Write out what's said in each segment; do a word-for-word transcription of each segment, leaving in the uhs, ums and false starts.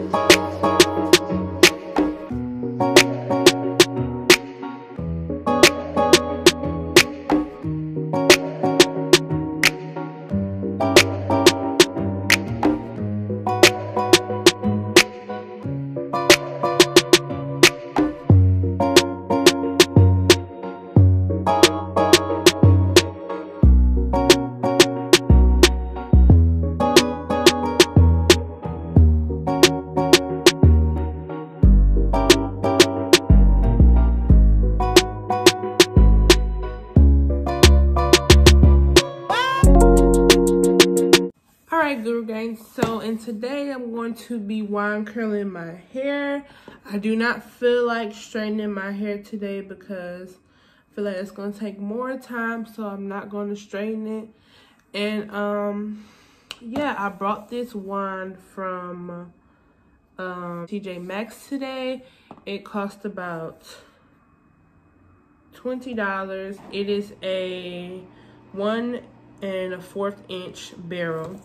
Alright, Guru Gang, so and today I'm going to be wand curling my hair. I do not feel like straightening my hair today because I feel like it's going to take more time, so I'm not going to straighten it. And um yeah, I brought this wand from um T J Maxx today. It cost about twenty dollars. It is a one and a fourth inch barrel.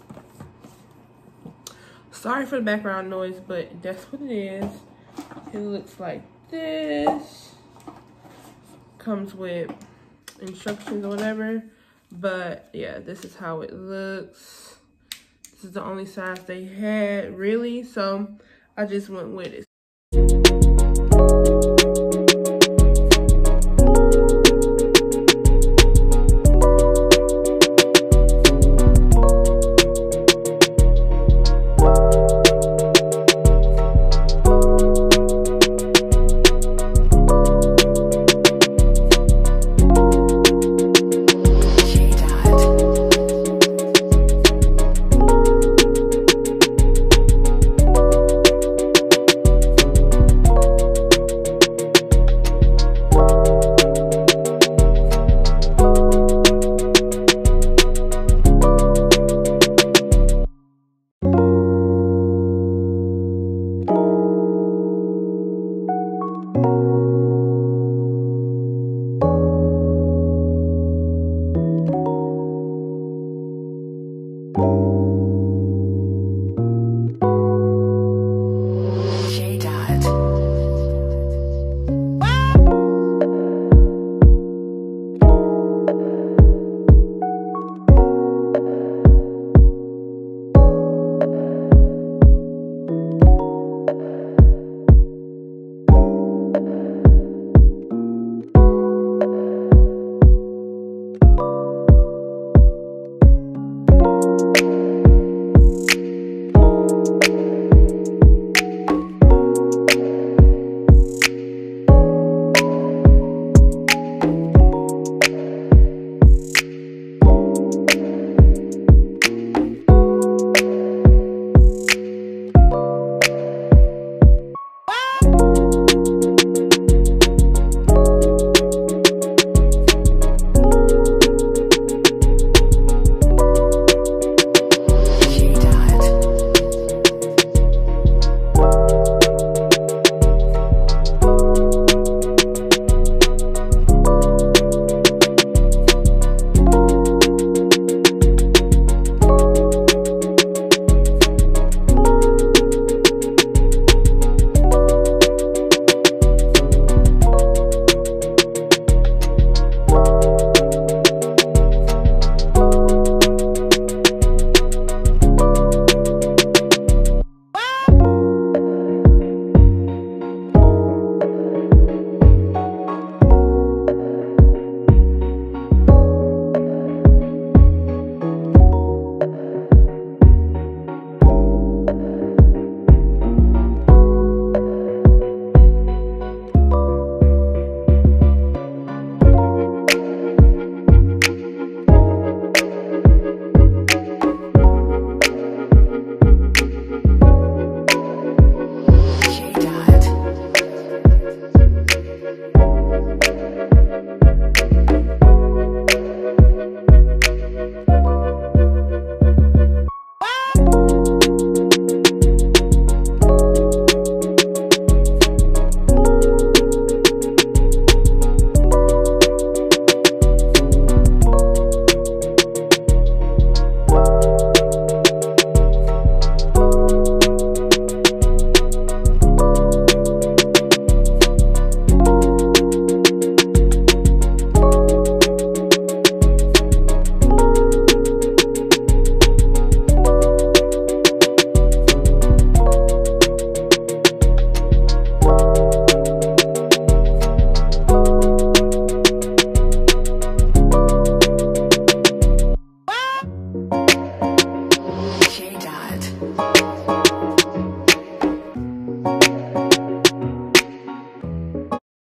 Sorry for the background noise, but that's what it is. It looks like this. Comes with instructions or whatever. But yeah, this is how it looks. This is the only size they had, really. So I just went with it.